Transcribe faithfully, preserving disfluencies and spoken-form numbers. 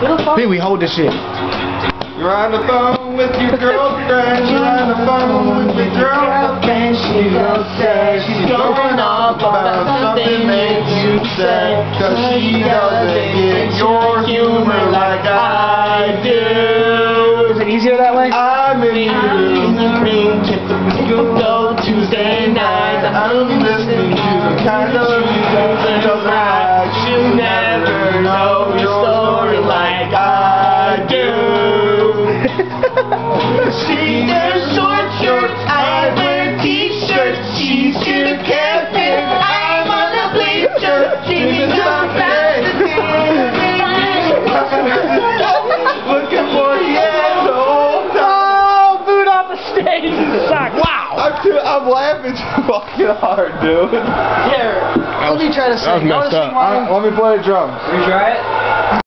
Pee Wee, hold this shit. You're on the phone with your girlfriend. You're on the phone with your girlfriend. She just said she's going off about something that you said. Cause she doesn't get your humor like I do. Is it easier that way? I'm in the room. Go Tuesday night. I'm listening to the kind of music that right. You never know your story like I do. She wears short shorts, I wear t-shirts. She's in a camping, I'm on a bleacher. She's a looking for yeah, the whole time. Oh, boot off the stage, you suck. Wow. I'm, too, I'm laughing too fucking hard, dude. Here, let me try to sing. That was messed up. Let me play the drums. Can you try it?